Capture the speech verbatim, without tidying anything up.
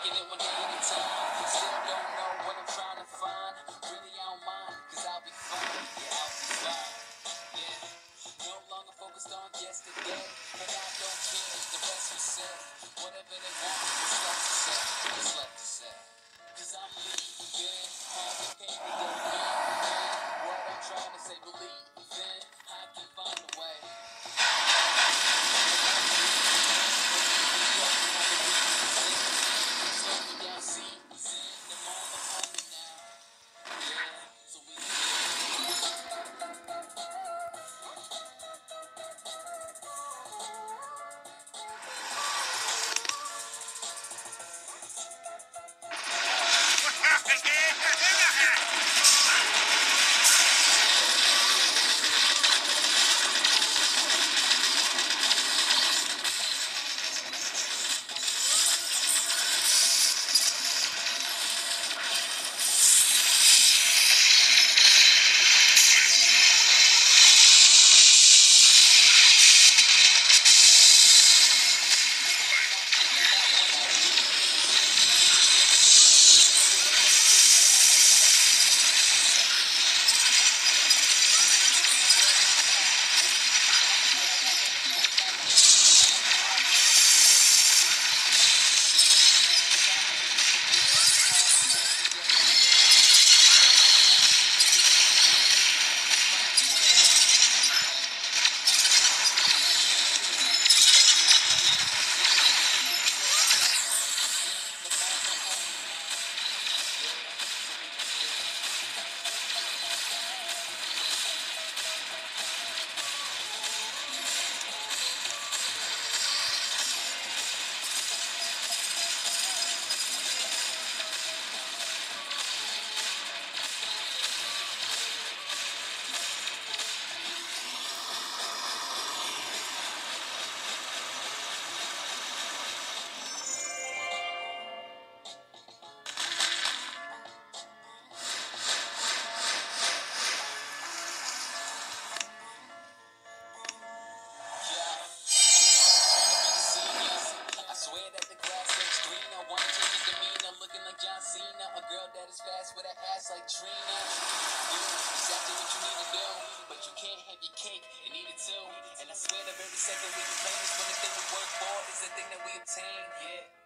taking it one day at a time. Still don't know what I'm trying to find. Really, I don't mind, cause I'll be fine. Yeah, I'll be fine. Yeah. No longer focused on yesterday, but I don't care. The rest was said. Whatever they want, what's left to say? What's left to say? Cause I'm leaving. Have the pain to go leaving. What I'm trying to say, believe in. I can find a way. A girl that is fast with an ass like Trina. You exactly what you need to do, but you can't have your cake and eat it too. And I swear the very second we complain is when the thing we work for is the thing that we obtain. Yeah.